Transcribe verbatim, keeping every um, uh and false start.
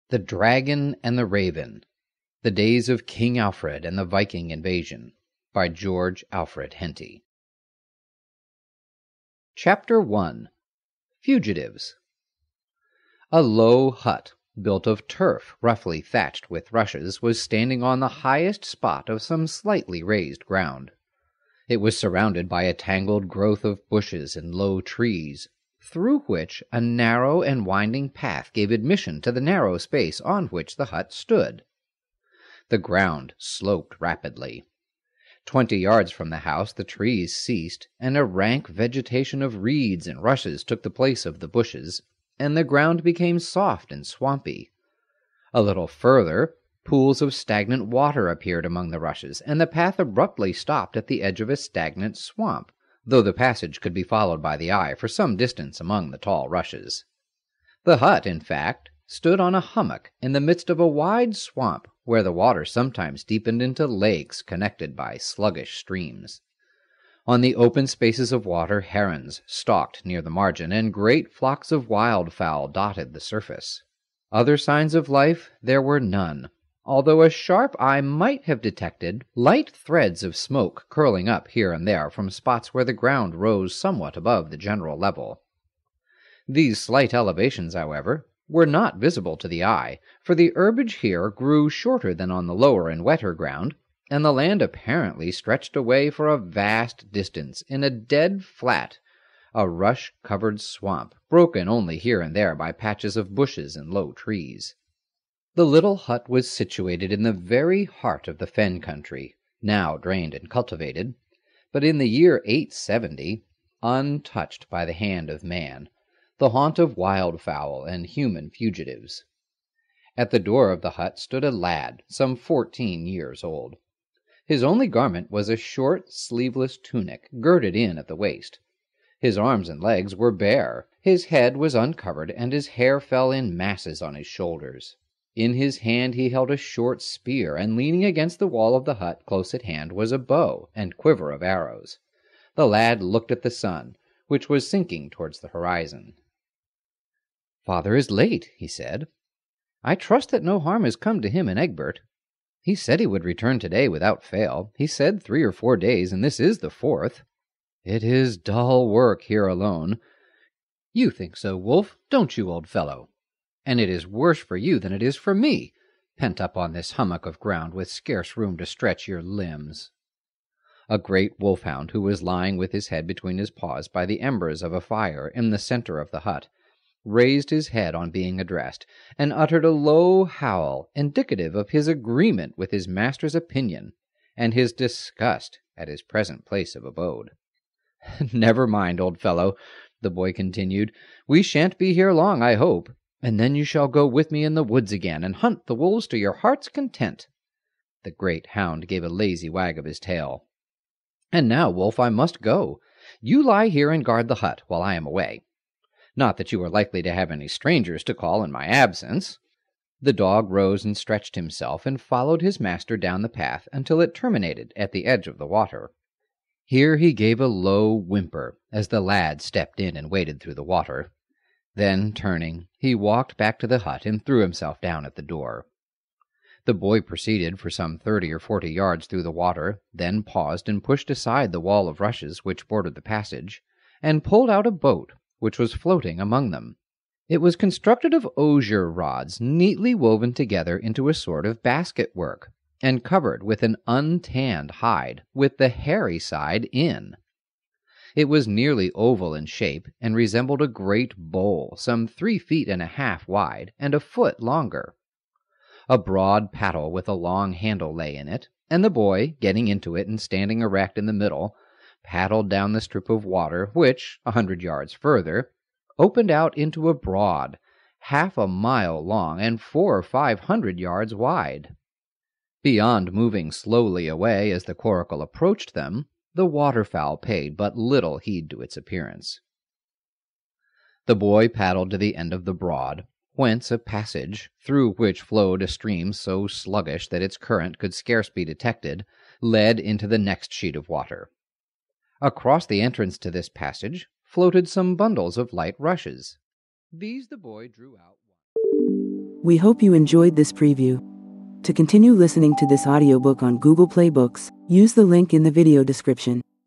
The Dragon and the Raven, The Days of King Alfred and the Viking Invasion, by George Alfred Henty. Chapter one. Fugitives. A low hut, built of turf roughly thatched with rushes, was standing on the highest spot of some slightly raised ground. It was surrounded by a tangled growth of bushes and low trees, through which a narrow and winding path gave admission to the narrow space on which the hut stood. The ground sloped rapidly. Twenty yards from the house the trees ceased, and a rank vegetation of reeds and rushes took the place of the bushes, and the ground became soft and swampy. A little further, pools of stagnant water appeared among the rushes, and the path abruptly stopped at the edge of a stagnant swamp, though the passage could be followed by the eye for some distance among the tall rushes. The hut, in fact, stood on a hummock in the midst of a wide swamp where the water sometimes deepened into lakes connected by sluggish streams. On the open spaces of water herons stalked near the margin, and great flocks of wildfowl dotted the surface. Other signs of life there were none, although a sharp eye might have detected light threads of smoke curling up here and there from spots where the ground rose somewhat above the general level. These slight elevations, however, were not visible to the eye, for the herbage here grew shorter than on the lower and wetter ground, and the land apparently stretched away for a vast distance in a dead flat, a rush-covered swamp, broken only here and there by patches of bushes and low trees. The little hut was situated in the very heart of the fen country, now drained and cultivated, but in the year eight seventy, untouched by the hand of man, the haunt of wildfowl and human fugitives. At the door of the hut stood a lad, some fourteen years old. His only garment was a short, sleeveless tunic, girded in at the waist. His arms and legs were bare, his head was uncovered, and his hair fell in masses on his shoulders. In his hand he held a short spear, and leaning against the wall of the hut close at hand was a bow and quiver of arrows. The lad looked at the sun, which was sinking towards the horizon. "Father is late," he said. "I trust that no harm has come to him and Egbert. He said he would return today without fail. He said three or four days, and this is the fourth. It is dull work here alone. You think so, Wolf, don't you, old fellow? And it is worse for you than it is for me, pent up on this hummock of ground with scarce room to stretch your limbs." A great wolfhound, who was lying with his head between his paws by the embers of a fire in the center of the hut, raised his head on being addressed, and uttered a low howl indicative of his agreement with his master's opinion, and his disgust at his present place of abode. "Never mind, old fellow," the boy continued. "We shan't be here long, I hope, and then you shall go with me in the woods again, and hunt the wolves to your heart's content." The great hound gave a lazy wag of his tail. "And now, Wolf, I must go. You lie here and guard the hut while I am away. Not that you are likely to have any strangers to call in my absence." The dog rose and stretched himself, and followed his master down the path until it terminated at the edge of the water. Here he gave a low whimper as the lad stepped in and waded through the water. Then, turning, he walked back to the hut and threw himself down at the door. The boy proceeded for some thirty or forty yards through the water, then paused and pushed aside the wall of rushes which bordered the passage, and pulled out a boat which was floating among them. It was constructed of osier rods neatly woven together into a sort of basket-work, and covered with an untanned hide, with the hairy side in. It was nearly oval in shape, and resembled a great bowl, some three feet and a half wide, and a foot longer. A broad paddle with a long handle lay in it, and the boy, getting into it and standing erect in the middle, paddled down the strip of water which, a hundred yards further, opened out into a broad, half a mile long and four or five hundred yards wide. Beyond moving slowly away as the coracle approached them, the waterfowl paid but little heed to its appearance. The boy paddled to the end of the broad, whence a passage, through which flowed a stream so sluggish that its current could scarce be detected, led into the next sheet of water. Across the entrance to this passage floated some bundles of light rushes. These the boy drew out. We hope you enjoyed this preview. To continue listening to this audiobook on Google Play Books, use the link in the video description.